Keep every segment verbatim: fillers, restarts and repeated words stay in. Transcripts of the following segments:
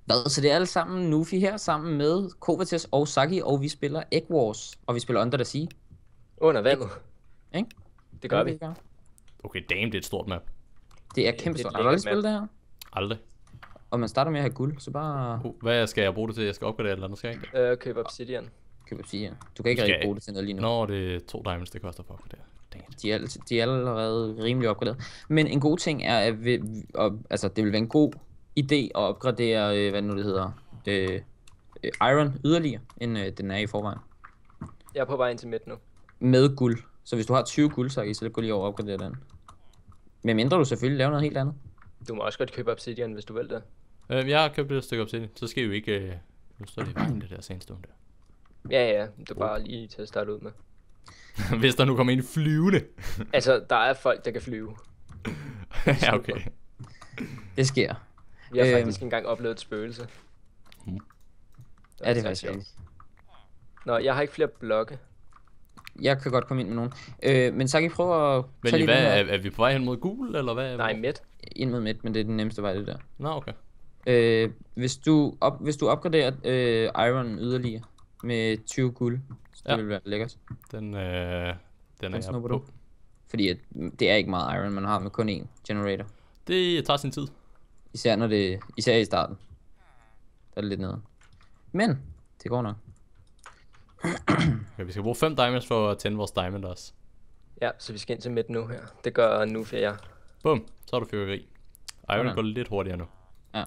Hvad? Så det er alle sammen Nufi her, sammen med Kovates og Saki, og vi spiller Egg Wars, og vi spiller Under the Sea. Under vandet. Ikke? Det gør vi. Det, gør. Okay, damn, det er et stort map. Det er Det- kæmpe det er stort. et Har du aldrig lækkert spillet det her? Aldrig. Og man starter med at have guld, så bare Uh, hvad skal jeg bruge det til? Jeg skal opgradere et eller andet, skal jeg ikke? Øh, køb obsidian. køb sige. Du kan ikke Skal rigtig jeg- bruge det til noget lige nu. Nå, det er to diamonds, det koster for at opgradere. Dang it. De er, alt- de er allerede rimelig opgraderet. Men en god ting er, at vi, og, altså, det vil være en god idé at opgradere, øh, hvad nu det hedder, øh, øh, Iron yderligere, end øh, den er i forvejen. Jeg er på vej ind til midt nu. Med guld. Så hvis du har tyve guld, så kan I så gå lige over og opgradere den. Men mindre du selvfølgelig laver noget helt andet. Du må også godt købe obsidian, hvis du vil det. Øh, jeg har købt et stykke op til det. Så skal I jo ikke... Øh... Nu står det i vejen, det der sandstone der. Ja, ja, det er bare lige til at starte ud med. Hvis der nu kommer en flyvende. Altså, der er folk, der kan flyve. Ja, okay. Det sker. Vi har Øhm. faktisk engang oplevet et spøgelse. Mm. Ja, det er så faktisk sjovt. rigtigt. Nå, jeg har ikke flere blokke. Jeg kan godt komme ind med nogen. Øh, men så kan I prøve at Men tage lige, lige hvad, den er, her er vi på vej hen mod gul, eller hvad? Nej, midt. ind mod midt, men det er den nemmeste vej, det der. Nå, okay. Øh, hvis, du op, hvis du opgraderer øh, Iron yderligere med tyve guld, så det Ja. vil være lækkert. Den, øh, den er Den jeg snupper på. du. Fordi at, det er ikke meget Iron, man har med kun én generator. Det tager sin tid. Især, når det, især i starten. Der er det lidt nede. Men, det går nok. Okay, vi skal bruge fem diamonds for at tænde vores diamond også. Ja, så vi skal ind til midt nu her. Det gør nu for jer. Bum, så er du fyrkeri. Iron Sådan. går lidt hurtigere nu. Ja.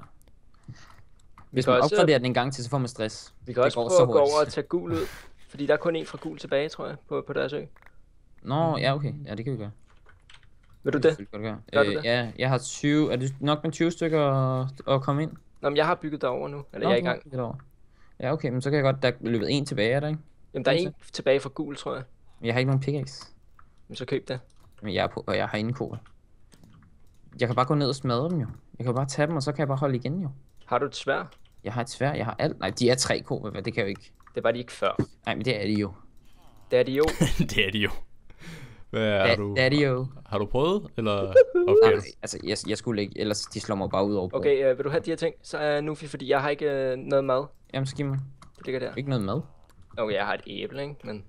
Hvis kan man også- opgraderer den en gang til, så får man stress. Vi kan Det også går prøve så at gå hurtigt. over og tage gul ud. Fordi der er kun en fra gul tilbage, tror jeg, på, på deres ø. Nå, ja okay. Ja, det kan vi gøre. Vil du kan vi det? selvfølgelig godt Gør gøre. du Øh, det? ja, jeg har tyve. Er det nok med tyve stykker at, at komme ind? Nå, men jeg har bygget derover nu. Eller Nå, jeg er i du har gang. bygget over. Ja, okay, men så kan jeg godt. Der er løbet en tilbage, er der ikke? Jamen, der er Okay. en tilbage fra gul, tror jeg. Men jeg har ikke nogen pickaxe. Men så køb det. Men jeg er på, og jeg har ingen koger. Jeg kan bare gå ned og smadre dem jo. Jeg kan bare tage dem, og så kan jeg bare holde igen jo. Har du et svær? Jeg har et sværd, jeg har alt. Nej, de er tre koger, hvad? Det kan jeg jo ikke. Det var de ikke før. Nej, men det er de jo. Det er de jo. Det er de jo. Hvad har Da, du, det er de jo. har du prøvet, eller Nej, opgaver du? altså, jeg, jeg skulle ikke, ellers de slår mig bare ud over bordet. Okay, øh, vil du have de her ting? Så er Nufi, fordi jeg har ikke øh, noget mad. Jamen, så giv mig Det ligger der. ikke noget mad. Okay, jeg har et æble, ikke? Men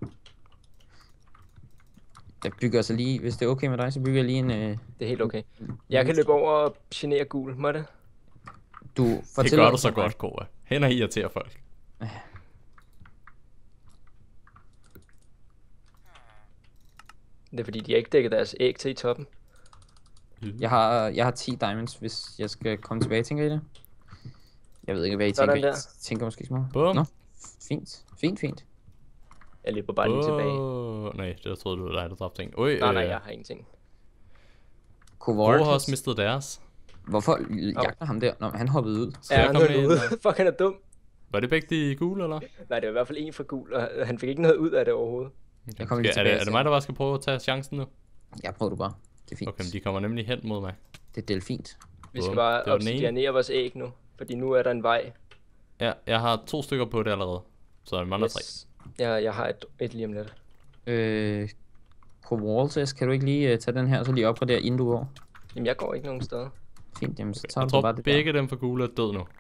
Jeg bygger så lige, hvis det er okay med dig, så bygger jeg lige en... Øh, det er helt okay. Jeg kan løbe over og genere gul, må det? du Det fortæller gør du så godt, Kåre. Hen og irriterer folk. Det er fordi, de har ikke dækket deres æg til i toppen. Jeg har, jeg har ti diamonds, hvis jeg skal komme tilbage, tænker I det? Jeg ved ikke, hvad I Sådan tænker. der. I tænker måske små. Bum. Nå, fint. Fint, fint. Jeg løber bare lige tilbage. Åh, nej, det troede du var dig, der dræbte ting. Oj, Nej, nej, øh, jeg har ingenting. Kovark. Kåre har også mistet deres. Hvorfor jagter ham der? Nå, han hoppede ud. Skal Ja, jeg han komme er med ude. ind? Fuck, han er dum. Var det begge de gule, eller? Nej, det var i hvert fald en fra gul, og han fik ikke noget ud af det overhovedet. Okay. Jeg kommer lige Skal, er, det, tilbage er det til mig, ham. der bare skal prøve at tage chancen nu? Jeg prøver du bare. Det er fint. Okay, men de kommer nemlig hen mod mig. Det er delfint. Vi skal Bum. bare Det var den ene. obsidianere vores æg nu, fordi nu er der en vej. Ja, jeg har to stykker på det allerede. Så jeg mangler tre. Yes. Ja, jeg har et, et lige om lidt. Øh, Kovark, kan du ikke lige uh, tage den her, og så lige opgradere, inden du går? Jamen, jeg går ikke nogen steder. Fint, jamen så Okay. tager Jeg du bare tror det begge dem for gule er død nu.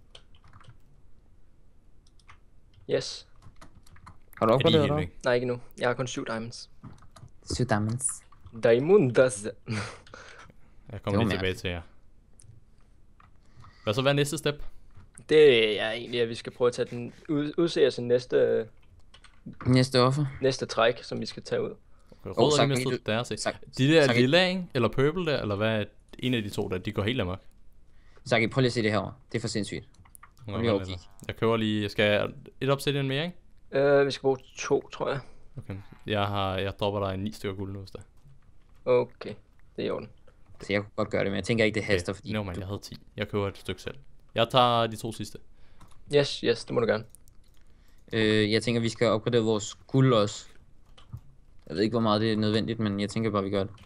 Yes. der. Har du Er de opgraderet helt dig? væk? Nej, ikke nu. Jeg har kun syv diamonds. Syv diamonds. Diamondas. Jeg kommer Det lige var tilbage til jer. Hvad så hvad er næste step? Det er egentlig, at vi skal prøve at tage den ud, udse os en næste, Næste offer. næste træk, som vi skal tage ud. Okay, Åh, Rød så har kan mistet I- deres. ikke? Så, De der så kan I- lilla, ikke? Eller purple der, eller hvad er en af de to der, de går helt amok. så kan I prøve lige at se det her. Det er for sindssygt. Nå, lige hvad over er det? kig. Jeg køber lige, jeg skal et obsidian mere, ikke? Uh, vi skal bruge to, tror jeg. Okay. Jeg har, jeg dropper dig ni stykker guld nu, hvis der. Okay, det er i orden. Så jeg kunne godt gøre det, men jeg tænker ikke, det haster, Okay. fordi... No, man, jeg havde ti. Jeg køber et stykke selv. Jeg tager de to sidste. Yes, yes, det må du gerne. Øh, jeg tænker, vi skal opgradere vores guld også. Jeg ved ikke, hvor meget det er nødvendigt, men jeg tænker bare, vi gør det.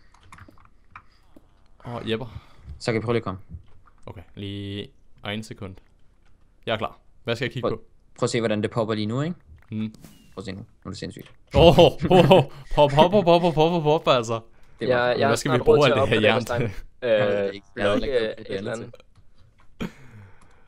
Åh, oh, Jepper. Så kan I prøve lige at komme. Okay, lige en sekund. Jeg er klar. Hvad skal jeg kigge Prøv, på? prøv at se, hvordan det popper lige nu, ikke? Hmm. Prøv at se nu. Nu er det sindssygt. Åh, oh, oh, oh, pop, pop, pop, pop, pop, pop, pop, altså. Det var, Jeg, jeg Hvad har skal vi snart råd til bruge at alt det her opgradere jern vores til? diamond. Jeg ved det Øh, ikke. Jeg ved blok, ikke, hvad øh, det et er eller til. andet.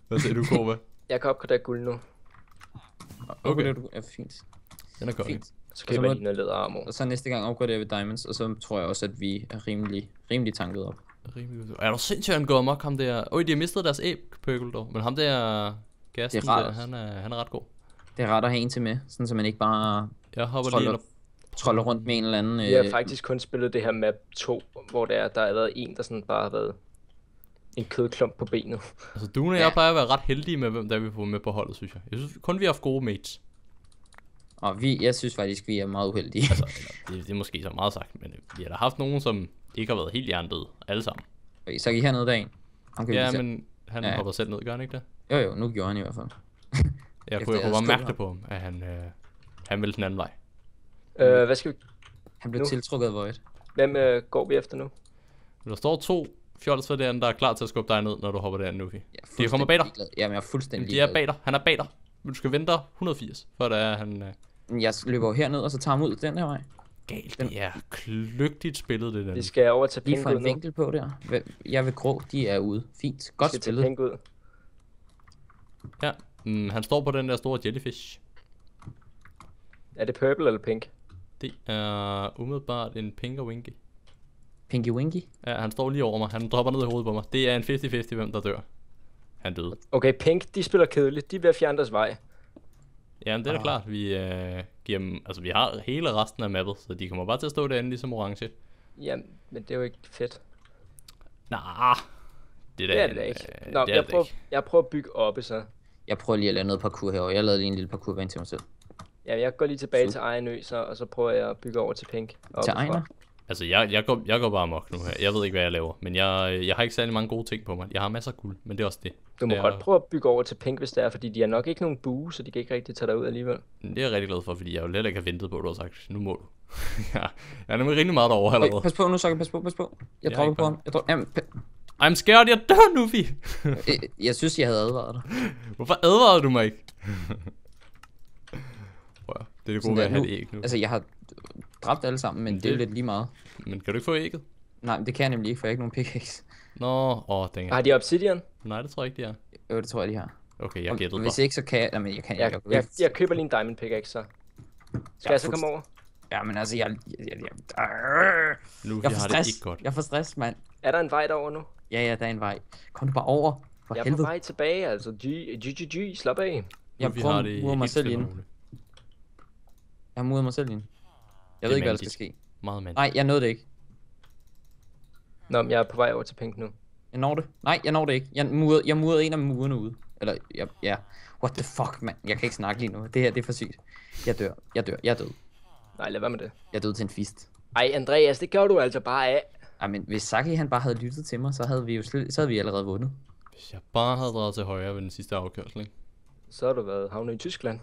Hvad siger du, Korva? Jeg kan opgradere guld nu. Okay. Det er fint. Den er konge. Fint. Så Og så køber jeg må- lige noget læderarmor. Og så næste gang opgraderer vi diamonds, og så tror jeg også, at vi er rimelig, rimelig tanket op. Rimelig godt. Er du sindssygt, han går amok, ham der? Øj, de har mistet deres æg, Pøkkel dog. Men ham der, Gassen Det er rart. der, han er, han er ret god. Det er rart at have en til med, sådan så man ikke bare Jeg hopper Troller. lige ind og... troller rundt med en eller anden... Vi har øh, faktisk kun spillet det her map to, hvor der, er, der har været en, der sådan bare har været en kødklump på benet. Altså, du og jeg Ja. plejer at være ret heldige med, hvem der vi får med på holdet, synes jeg. Jeg synes kun, vi har haft gode mates. Og vi, jeg synes faktisk, vi er meget uheldige. Altså, eller, det, det er måske så meget sagt, men vi har da haft nogen, som ikke har været helt hjernedøde, alle sammen. Okay, så er I hernede dagen. Han kan Ja, vi men han Ja. hopper selv ned, gør han ikke det? Jo jo, nu gjorde han i hvert fald. Jeg Efter kunne, jeg jeg kunne bare havde mærke skubbet det på ham, at han, øh, han ville den anden vej. Øh, hvad skal vi... Han blev Nu. tiltrukket af Void. Hvem øh, går vi efter nu? Der står to fjolser derinde, der er klar til at skubbe dig ned, når du hopper derinde, Nufi. Jeg er De kommer bag dig. ligeglad. Jamen, jeg er fuldstændig De er ligeglad. bag dig, han er bag dig. Men du skal vente et hundrede og firs, for der er han... Øh, Jeg løber jo herned, og så tager ham ud den her vej. galt. Det er kløgtigt spillet, det der. Vi skal over til Lige pink for ud en nu. vinkel på der. Hvem- Jeg vil grå, de er ude. Fint. Vi Godt skal til spillet. pink ud. Ja, mm, han står på den der store jellyfish. Er det purple eller pink? Det er umiddelbart en pink og winky. Pinky Winky. Ja, han står lige over mig. Han dropper ned i hovedet på mig. Det er en halvtreds halvtreds, hvem der dør. Han døde. Okay, pink, de spiller kedeligt. De er ved at fjerne deres vej. Jamen, det er da Ah. klart. Vi øh, giver dem... Altså, vi har hele resten af mappet, så de kommer bare til at stå derinde ligesom orange. Jamen, men det er jo ikke fedt. Nah, det, Det er det da ikke. Nå, det er jeg, det prøver, ikke. jeg prøver at bygge oppe så. Jeg prøver lige at lave noget parkour herovre. Jeg lavede lige en lille parkour til mig selv. Ja, jeg går lige tilbage Super. til egen ø, så, og så prøver jeg at bygge over til pink. Til oppefra. Ejner. Altså, jeg, jeg, går, jeg går bare amok nu her. Jeg ved ikke, hvad jeg laver. Men jeg, jeg har ikke særlig mange gode ting på mig. Jeg har masser af guld, men det er også det. Du må det godt er, prøve at bygge over til pink, hvis det er, fordi de har nok ikke nogen bue, så de kan ikke rigtig tage dig ud alligevel. Det er jeg rigtig glad for, fordi jeg jo let ikke har ventet på, at du har sagt, nu må du. ja, jeg er nemlig rigtig meget derovre Øj, allerede. pas på nu, så pas på, pas på. Jeg Jeg er dropper ikke på bange. ham. Jeg, dropper, jamen, pa- I'm scared, jeg dør nu, vi. øh, jeg synes, jeg havde advaret dig. Hvorfor advarede du mig ikke? Prøv at- det er det Sådan gode ved der, at have nu- et æg nu. Altså, jeg har dræbt alle sammen, men Men det er jo det- lidt lige meget. Men kan du ikke få ægget? Nej, men det kan jeg nemlig ikke, for jeg har ikke nogen pickaxe. Nå, åh, den Har de obsidian? Nej, det tror jeg ikke, de er. Jo, det tror jeg, de har. Okay, jeg Og gættede hvis bare. ikke, så kan jeg... Jamen, jeg kan Jeg, jeg, jeg, jeg køber lige en diamond pickaxe så. Skal Ja, jeg så komme over? Ja, men altså, jeg... jeg, jeg, jeg, øh, Nu vi jeg har får det stress. ikke godt. Jeg får stress, mand. Er der en vej derover nu? Ja, ja, der er en vej. Kom du bare over. For Jeg er på helvede. vej tilbage, altså. G, G, G, G, slap af. Jeg Nu vi prøver har at det mure mig ikke selv stille ind. og roligt. Jeg har muret mig selv ind. Jeg er ved ikke, hvad der skal mandigt. ske. Meget mand. Nej, jeg nåede det ikke. Nå, men jeg er på vej over til pink nu. Jeg når det. Nej, jeg når det ikke. Jeg murede, jeg murede en af murene ude. Eller, jeg, ja. What the fuck, mand. Jeg kan ikke snakke lige nu. Det her, det er for sygt. Jeg dør. Jeg dør. Jeg er død. Nej, lad være med det. Jeg er død til en fist. Ej, Andreas, det gør du altså bare af. Ej, men hvis Saki han bare havde lyttet til mig, så havde vi jo slet, så havde vi allerede vundet. Hvis jeg bare havde drejet til højre ved den sidste afkørsel, ikke? Så har du været havnet i Tyskland.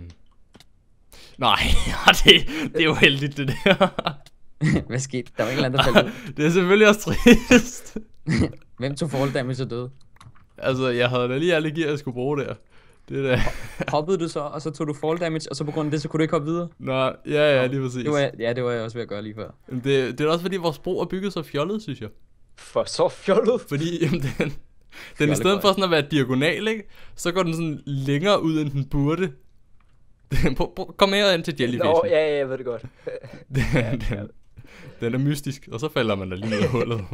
Nej, ja, det, det er jo heldigt, det der. Hvad skete? Der var en eller anden, der faldt ud. Det er selvfølgelig også trist. Hvem tog fall damage og døde? Altså, jeg havde da lige alle gear, jeg skulle bruge der. Det der. Hoppede du så, og så tog du fall damage, og så på grund af det, så kunne du ikke hoppe videre? Nå, ja, ja, lige præcis. Det var, jeg- ja, det var jeg også ved at gøre lige før. Det, det er også fordi, vores bro er bygget så fjollet, synes jeg. For så fjollet. Fordi jamen, den, den i stedet for sådan at være diagonal, ikke? Så går den sådan længere ud, end den burde. Prøv- prøv- Kom her ind til Jellyfish. Nå, ja, ja, jeg ved det godt. Den, den, den er mystisk, og så falder man da lige ned i hullet.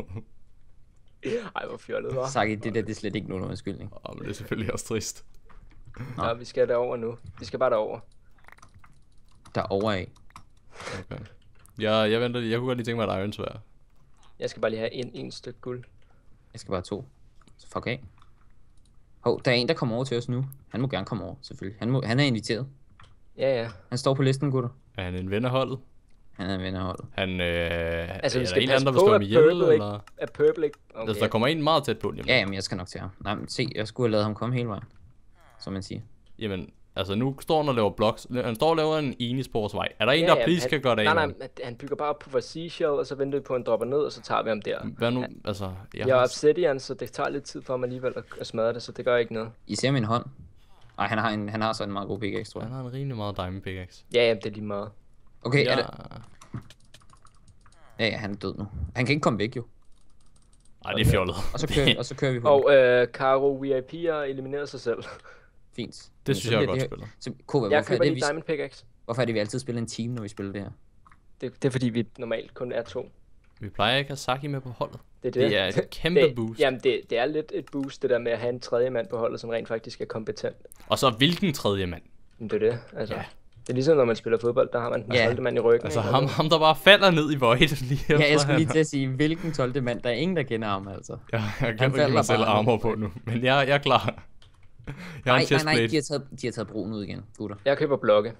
Ej, hvor fjollet, hva'? Saki, det der, det er slet ikke nogen undskyldning. Åh, men det er selvfølgelig også trist. Nå. Ja, vi skal derover nu. Vi skal bare derover. Der er over af. Okay. Jeg, jeg venter lige. Jeg kunne godt lige tænke mig et Iron Sværd. Jeg skal bare lige have en, en stykke guld. Jeg skal bare have to. Så fuck af. Hov, der er en, der kommer over til os nu. Han må gerne komme over, selvfølgelig. Han, må, han er inviteret. Ja, ja. Han står på listen, gutter. Er han en ven af holdet? Han er en ven af holdet. Han, øh, Altså, vi er der skal en passe eller anden, der vil på, slå at ham ihjel, Purple ikke... eller? Er Purple ikke... Okay. Okay. Altså, der kommer en meget tæt på lige om Ja, lidt. jamen, jeg skal nok til ham. Nej, men se, jeg skulle have lavet ham komme hele vejen. Som man siger. Jamen, altså nu står han og laver blocks. Han står og laver en enesporsvej. Er der en, Ja, der ja, please han- kan gøre det af? Nej, med nej, han bygger bare op på vores seashell, og så venter vi på, at han dropper ned, og så tager vi ham der. ham? Hvad nu? Altså, jeg Jeg har har... obsidian, så det tager lidt tid for ham alligevel at, at smadre det, så det gør ikke noget. I ser min hånd. Ej, han har, en, han har så en meget god pickaxe, tror Han jeg. har en rimelig meget diamond pickaxe. Ja, ja, det er lige meget. Okay, Ja, er det... Ja, ja, han er død nu. Han kan ikke komme væk, jo. Ej, det er fjollet. Og så kører, og så kører vi på Og øh, Karo V I P har elimineret sig selv. fint. Det synes jeg er godt spillet. Så, Kova, Jeg hvorfor, er køber det, lige vi, Diamond Pickaxe. hvorfor er det, vi altid spiller en team, når vi spiller det her? Det, det er fordi, vi normalt kun er to. Vi plejer ikke at have Saki med på holdet. Det er, det. Det er et kæmpe det, boost. Jamen, det, det er lidt et boost, det der med at have en tredje mand på holdet, som rent faktisk er kompetent. Og så hvilken tredje mand? Men det er det, altså. Ja. Det er ligesom, når man spiller fodbold, der har man den Ja. tolvte mand i ryggen. Altså ikke? ham, ham der bare falder ned i void lige efter. Ja, jeg skulle lige han- til at sige, hvilken tolvte mand. Der er ingen, der kender ham, altså. Ja, jeg kan Han ikke falder mig selv bare armor ned. på nu. Men jeg, jeg er klar. Jeg har Nej, en nej, nej, chestplate. de har taget, de har taget broen ud igen, gutter. Jeg køber blokke.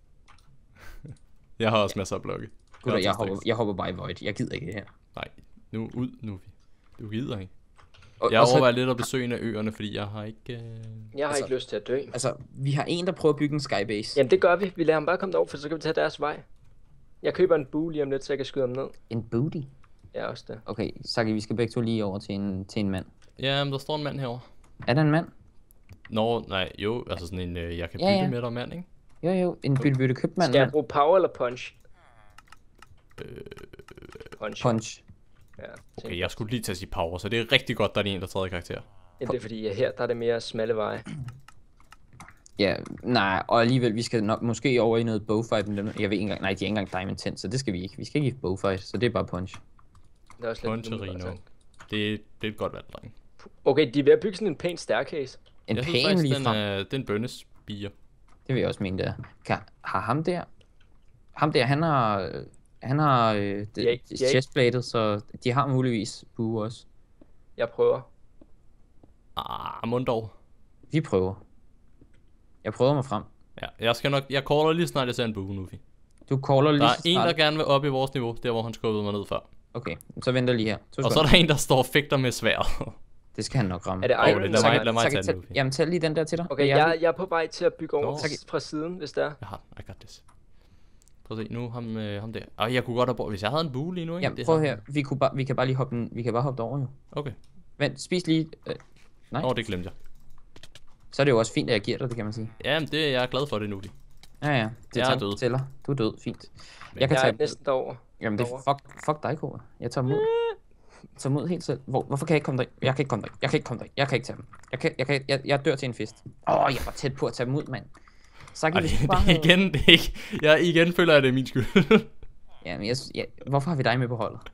Jeg har også masser af blokke. Gutter, jeg har hopper, tilstrækkeligt. jeg hopper bare i void. Jeg gider ikke det her. Nej, nu ud nu. Du gider ikke. Og, Jeg og så, overvejer lidt at besøge en af øerne, fordi jeg har ikke... Øh... Jeg har Altså- ikke lyst til at dø. altså, vi har en, der prøver at bygge en skybase. Jamen, det gør vi. Vi lader ham bare komme derover, for så kan vi tage deres vej. Jeg køber en bue lige om lidt, så jeg kan skyde ham ned. En booty. Ja, også det. Okay, Saki, vi skal begge to lige over til en, til en mand. Ja, men der står en mand herovre. Er der en mand? Nå, nej, jo, altså sådan en, øh, jeg kan Ja, bytte ja. med dig mand, ikke? Jo, jo, en bytte bytte købt mand. Skal jeg mand. bruge power eller punch? Øh, Punch. Punch. Ja, okay, jeg skulle lige til at sige power, så det er rigtig godt, der er en, der tredje karakter. ja, det er fordi, ja, her der er det mere smalle veje. Ja, nej, og alligevel, vi skal nok, måske over i noget bowfight med dem. Jeg ved ikke engang, nej, de er ikke engang diamond ten, så det skal vi ikke. Vi skal ikke i bowfight, så det er bare punch. Det er også lidt Puncherino. umiddelbart. Det, det er et godt valg, dreng. Okay, de er ved at bygge sådan en pæn staircase. En Jeg synes pæn faktisk, lige den frem. er, det er en bønnespiger. Det vil jeg også mene, det er. Kan, har ham der, ham der, han har, han har øh, det, De er ikke- de er ikke- chestplated, så de har muligvis bue også. Jeg prøver. Ah, mund dog. Vi prøver. Jeg prøver mig frem. Ja, jeg skal nok, jeg caller lige snart, jeg ser en bue nu, vi. Du caller lige Der så er en, der snart. gerne vil op i vores niveau, der hvor han skubbede mig ned før. Okay, så venter lige her. To Og så er sekunder. der en, der står og fægter med sværd. Det skal han nok ramme. Er det Åh, Iron? det- lad Så mig- kan- lad mig så tage kan- den nu, tag- Fie. Jamen, tag lige den der til dig. Okay, Jeg- jeg, jeg er på vej til at bygge over Nå. f- fra siden, hvis det er. Jeg har, I got this. Prøv at se, nu ham, øh, ham der. Ej, jeg kunne godt have brugt, hvis jeg havde en bue lige nu, ikke? Jamen, Det prøv har- her. Vi, kunne bare, vi kan bare lige hoppe, den, vi kan bare hoppe over jo. Okay. Vent, spis lige. Øh, nej, Åh, det glemte jeg. så er det jo også fint, at jeg giver dig det, kan man sige. Jamen, det er jeg glad for det nu, vi. Ja, ja. Det Jeg er tager- død. Tæller. Du er død, fint. Jeg kan Jeg er tage... næsten derovre. Jamen, det er fuck, fuck dig, Kåre. Jeg tager mod. Jeg tager mod helt selv. Hvor, hvorfor kan jeg ikke komme der? Jeg kan ikke komme der. Jeg kan ikke komme der. Jeg kan ikke tage dem. Jeg, kan, jeg, kan, jeg, jeg dør til en fest. Åh, oh, jeg var tæt på at tage dem ud, mand. Så Ej, kan vi det bare er have... igen, det er ikke... Jeg igen føler, at det er min skyld. Jamen, jeg, jeg, hvorfor har vi dig med på holdet?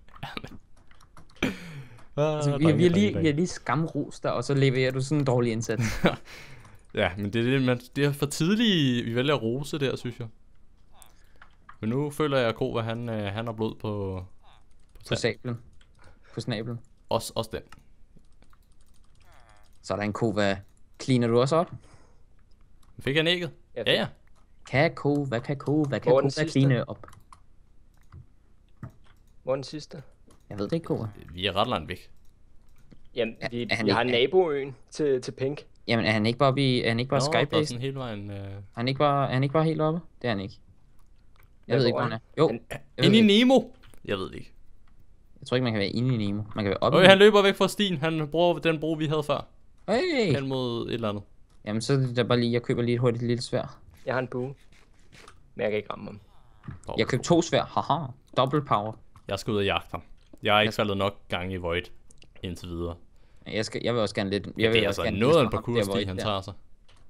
Ah, Altså, vi, drenge, vi, har drenge, lige, vi drenge. har lige skamrost dig, og så leverer du sådan en dårlig indsats. Ja, men det er det, man, det er for tidligt, vi vælger at rose der, synes jeg. Men nu føler jeg, at Kro, at han, øh, han har blod på... På tand. sablen. På snablen. Også, også den. Så er der en Kova. Cleaner du også op? Fik jeg ægget? Ja, Ja, ja. Kan Kova, kan Kova, kan Hvor er den Kova sidste? cleane op? Hvor er den sidste? Jeg ved det ikke, Kova. Vi er ret langt væk. Jamen, Er- vi, er han vi har ikke- naboøen til, til Pink. Jamen, er han ikke bare oppe i... Er han ikke bare Nå, der er Skybase? sådan hele vejen... Øh... Er han ikke bare, er han ikke bare helt oppe? Det er han ikke. Jeg Ja, ved ikke, hvor hvor er han er. Jo, Han- jeg, ved Ind i ikke. Nemo! Jeg ved det ikke. Jeg tror ikke, man kan være inde i Nemo. Man kan være oppe Okay, i han løber væk fra stien. Han bruger den bro, vi havde før. Hey! Hen mod et eller andet. Jamen, så er det da bare lige... Jeg køber lige et hurtigt lille svær. Jeg har en bue. Men jeg kan ikke ramme ham. Hvor- Jeg købte to svær. Haha. Double power. Jeg skal ud og jagte ham. Jeg har ikke faldet nok gange i Void indtil videre. Jeg, skal, jeg vil også gerne lidt... Jeg Ja, vil det er også altså gerne noget af en lidt ham der, hvor parkour-sti, I- han der. tager sig.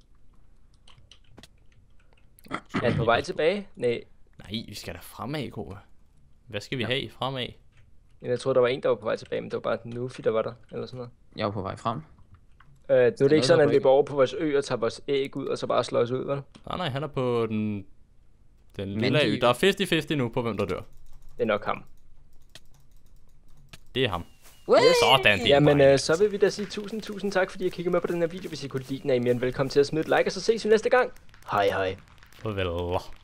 Er han på vej tilbage? Nej. Nej, vi skal da fremad, Kåre. Hvad skal vi have fremad? Jeg troede, der var en, der var på vej tilbage, men det var bare Nufi, der var der. Eller sådan noget. Jeg var på vej frem. Øh, nu er det noget, ikke sådan, der at han rykker? løber over på vores ø og tager vores æg ud, og så bare slår os ud, vel? Nej, nej, han er på den, den Men lille de- ø. Der er fifty fifty nu på, hvem der dør. Det er nok ham. Det er ham. Yes. Sådan, det er Jamen, mig. øh, så vil vi da sige tusind, tusind tak, fordi I kiggede med på den her video. Hvis I kunne lide den, er I mere end velkommen til at smide et like, og så ses vi næste gang. Hej hej. Farvel.